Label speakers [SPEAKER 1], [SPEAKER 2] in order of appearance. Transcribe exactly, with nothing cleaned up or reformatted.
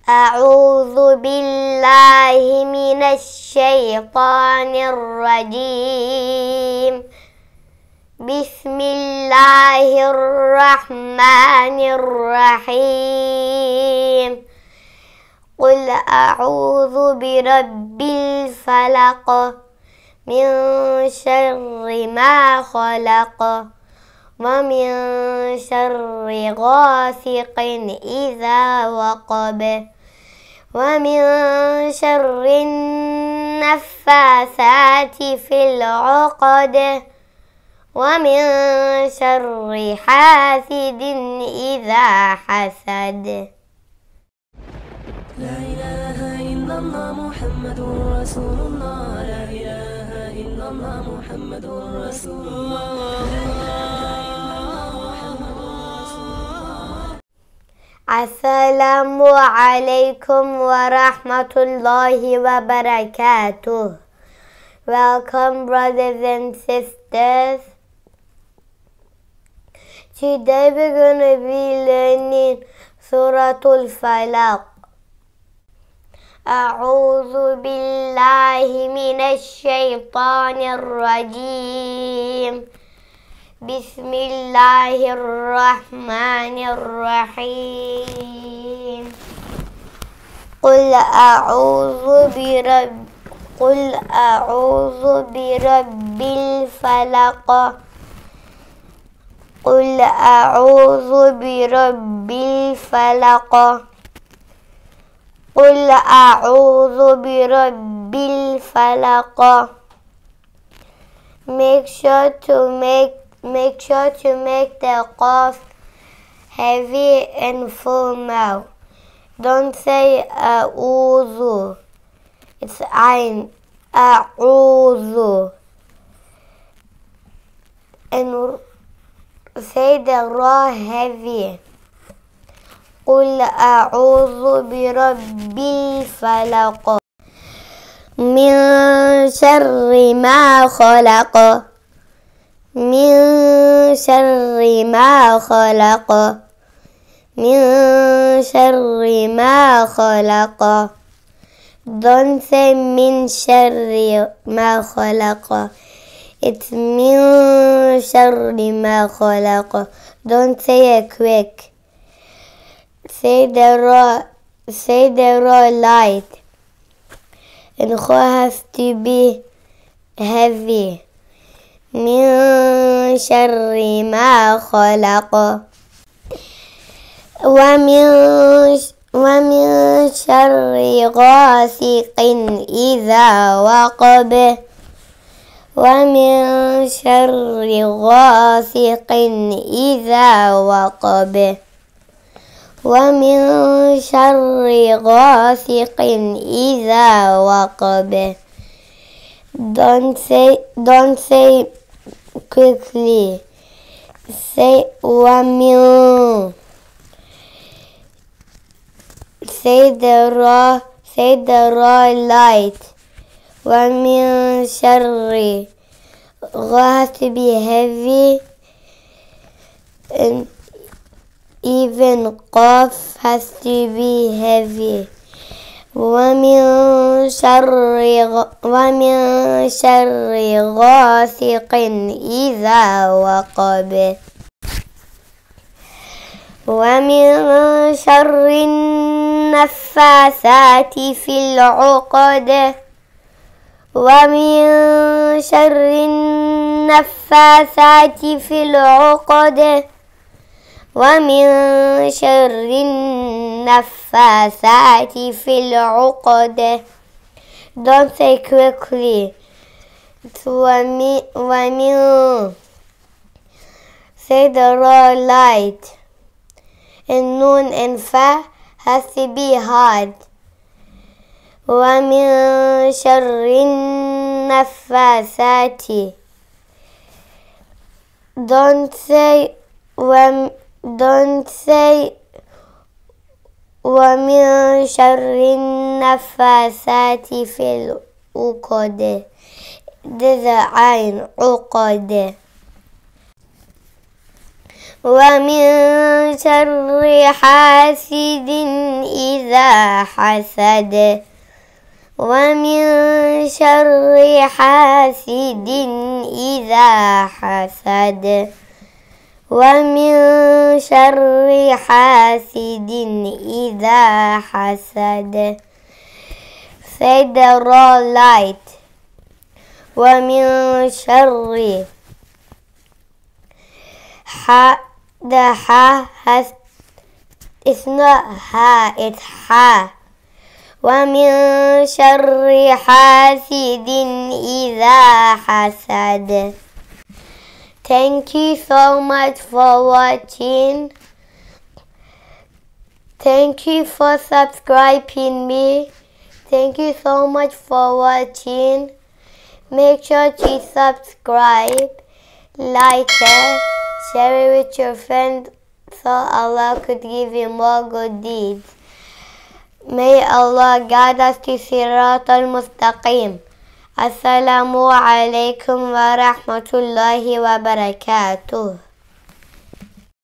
[SPEAKER 1] أعوذ بالله من الشيطان الرجيم. بسم الله الرحمن الرحيم. قل أعوذ برب الفلق من شر ما خلق ومن شر غاسق إذا وقب ومن شر النفاثات في العقد ومن شر حاسد إذا حسد.
[SPEAKER 2] لا إله إلا الله محمد رسول الله. لا إله إلا الله محمد رسول الله.
[SPEAKER 1] Assalamu alaikum wa rahmatullahi wa barakatuh. Welcome, brothers and sisters. Today we're going to be learning Suratul Falaq. أعوذ بالله من الشيطان الرجيم. بسم الله الرحمن الرحيم. قل أعوذ برب قل أعوذ برب الفلق قل أعوذ برب الفلق قل أعوذ برب الفلق. Make sure to make Make sure to make the qaf heavy and full mouth. Don't say a'udhu. It's ayn. A'udhu. And say the ra heavy. قل أعوذ برب الفلق من شر ما خلق من شر ما خلق من شر ما خلق. Don't say من شر ما خلق. It's من شر ما خلق. Don't say it quick. Say the raw, say the raw light. And kha has to be heavy. من شر ما خلق ومن ومن شر غاسق إذا وقب ومن شر غاسق إذا وقب ومن شر غاسق إذا وقب. Don't say don't say quickly. Say ومن. Say the raw say the raw light. ومن شر. Ra has to be heavy, and even qaf has to be heavy. ومن شر ومن شر غاسق إذا وقب ومن شر النفاثات في العقد ومن شر النفاثات في العقد ومن شر النفاثات في العقد. Don't say quickly. ومن. Say the raw light. And noon and fa has to be hard. ومن شر النفاثات. Don't say وم Don't say ومن شر النفاثات في العقد. There's a عين عقد. ومن شر حاسد إذا إذا حسد ومن شر حاسد إذا حسد ومن شر حاسد إذا حسد. Say the raw light. ومن شر ha. The ha has, it's not ha, it's ha. ومن شر حاسد إذا حسد. Thank you so much for watching. Thank you for subscribing me. Thank you so much for watching. Make sure to subscribe, like it, share it with your friends so Allah could give you more good deeds. May Allah guide us to Sirat al-Mustaqim. Assalamu alaikum wa rahmatullahi wa barakatuh.